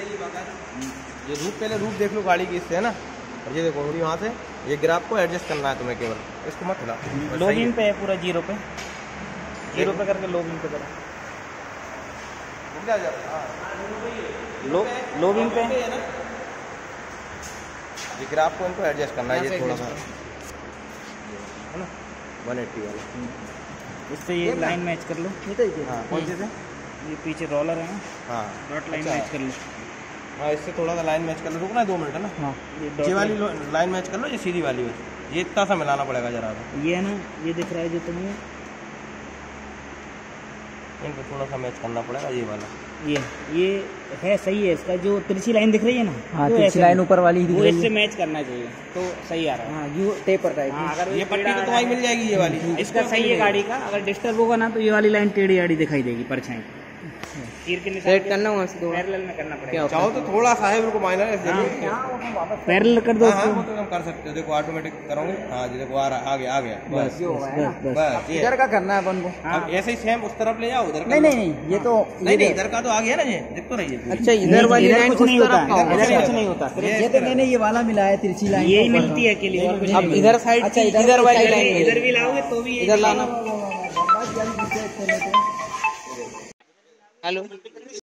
जाएगी बाकायदा। ये रूप पहले रूप देख लो गाड़ी की इससे, है ना। और ये देखो वहाँ से ये ग्राफ को एडजस्ट करना है तुम्हें, केवल इसको मत हिला। लोबिंग पे है पूरा, जीरो पे करके लोबिंग पे करो। लोबिंग पे है ना। ये ग्राफ को इनको एडजस्ट करना है, ये थोड़ा सा, है ना, 180 वाला। इससे ये लाइन मैच कर लो। हाँ कौन सी से? ये पीछे रोलर है ना, हाँ डॉट लाइन मैच कर लो। हाँ इससे थोड़ा सा लाइन मैच कर लो, रुकना है 2 मिनट, है ना। हाँ ये वाली लाइन मैच कर लो, ये सीधी वाली है, ये इतना सा मिलाना पड़ेगा जरा। ये है ना, ये दिख रहा है जो तुम्हें, इनको थोड़ा सा मैच करना पड़ेगा, ये वाला। ये है सही है, इसका जो तिरछी लाइन दिख रही है ना, हाँ तिरछी लाइन ऊपर वाली दिख वो रही है, इससे मैच करना चाहिए तो सही आ रहा है। हाँ ये टेपर टाइप। हाँ, अगर ये पट्टी तो तुम्हारी मिल जाएगी, ये वाली इसका सही है गाड़ी का। अगर डिस्टर्ब होगा ना तो ये वाली लाइन टेढ़ी आड़ी दिखाई देगी, परछाई तीर के निशान सेट करना वहाँ से दो पैरेलल में करना पड़ेगा। चाहो तो थोड़ा सा है, बिल्कुल माइनर है, पैरेलल कर दो। हाँ वो तो तुम कर सकते हो, देखो ऑटोमेटिक करोगे। हाँ जी देखो आ रहा, आ गया बस बस ये इधर का करना है अपन को। अब ऐसे ही सेम उस तरफ ले जाओ, उधर का नहीं ये तो नहीं इधर का तो आ गया ना, ये देख तो रही है। अच्छा इधर वाली लाइन कुछ नहीं होता, इधर कुछ नहीं होता। ये तो मैंने ये वाला मिला है तिरछी लाइन, यही मिलती है अकेली। अब इधर साइड अच्छा इधर वाली लाइन इधर भी लाओगे तो भी इधर लाना। हेलो।